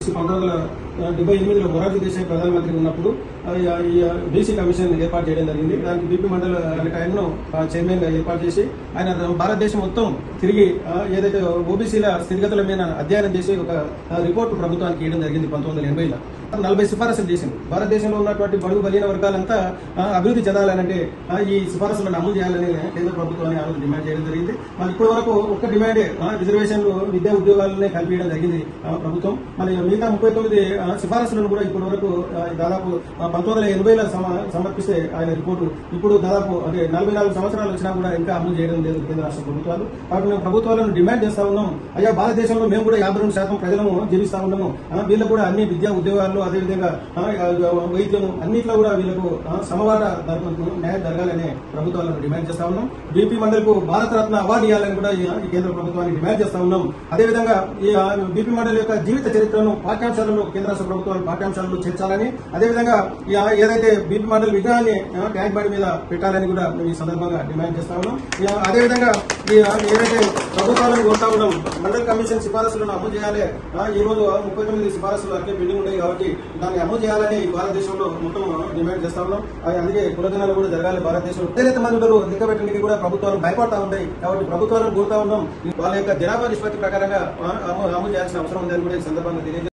BC 1978లో Morarji Desai ప్రధానమంత్రి ఉన్నప్పుడు ఈ బీసీ కమిషన్ ఏర్పాటు చేయడం జరిగింది. దానికి బీపీ మండల్ అనే టైంను చైర్మన్ గా ఏర్పాటు చేసి ఆయన భారతదేశం మొత్తం తిరిగి ఏదైతే ఓబీసీల స్థితిగతుల మీద అధ్యయనం చేసి ఒక రిపోర్టు ప్రభుత్వానికి ఇవ్వడం జరిగింది 1980లో. 40 సిఫారసులు చేసింది. భారతదేశంలో ఉన్నటువంటి బడుగు బలహీన వర్గాలంతా అభివృద్ధి చెందాలనంటే ఈ సిఫారసులను అమలు చేయాలని కేంద్ర ప్రభుత్వాన్ని ఆ రోజు డిమాండ్ చేయడం జరిగింది. మరి ఇప్పటి వరకు ఒక్క డిమాండే రిజర్వేషన్లు విద్యా ఉద్యోగాలనే కల్పించడం జరిగింది ప్రభుత్వం. మరి మిగతా 39 సిఫారసులను కూడా ఇప్పటి వరకు దాదాపు 1980లో సమర్పిస్తే ఆయన రిపోర్టు ఇప్పుడు దాదాపు అంటే 44 సంవత్సరాలు వచ్చినా కూడా ఇంకా అమలు చేయడం లేదు కేంద్ర రాష్ట్ర ప్రభుత్వాలు. కాబట్టి మేము ప్రభుత్వాలను డిమాండ్ చేస్తా ఉన్నాం, అయ్యా భారతదేశంలో మేము కూడా 52% ప్రజలను జీవిస్తా ఉన్నాము, వీళ్ళకు కూడా అన్ని విద్యా ఉద్యోగాలు అదేవిధంగా వైద్యం అన్నిట్లో కూడా వీళ్ళకు సమవాట న్యాయం జరగాలని ప్రభుత్వాలను డిమాండ్ చేస్తా ఉన్నాం. బీపీ మండల్ కు భారత రత్న అవార్డు ఇవ్వాలని కూడా ఈ కేంద్ర ప్రభుత్వాన్ని డిమాండ్ చేస్తా ఉన్నాం. అదేవిధంగా ఈ బీపీ మండల్ యొక్క జీవిత చరిత్రను పాఠ్యాంశాలలో కేంద్ర రాష్ట్ర ప్రభుత్వాలు పాఠ్యాంశాలలో చేర్చాలని, అదేవిధంగా ఏదైతే బీపీ మండల్ విగ్రహాన్ని ట్యాంక్ బండి మీద పెట్టాలని కూడా మేము ఈ సందర్భంగా డిమాండ్ చేస్తా ఉన్నాం. అదేవిధంగా ఏదైతే ప్రభుత్వాలను కోరుతా ఉన్నాం, మండల్ కమిషన్ సిఫారసులను అమలు చేయాలి. ఈ రోజు 39 సిఫారసులు అట్లే పెండింగ్ ఉన్నాయి కాబట్టి దాన్ని అమలు చేయాలని భారతదేశంలో మొత్తం డిమాండ్ చేస్తా ఉన్నాం. అందుకే కులగణాలు కూడా జరగాలి భారతదేశంలో. ఏదైతే మంది ఉంటారో లెక్క పెట్టడానికి కూడా ప్రభుత్వాలు భయపడతా ఉంటాయి. కాబట్టి ప్రభుత్వాలను కోరుతా ఉన్నాం వాళ్ళ యొక్క జనాభా నిష్పత్తి ప్రకారంగా అమలు చేయాల్సిన అవసరం ఉందని కూడా ఈ సందర్భంగా తెలియజేస్తాం.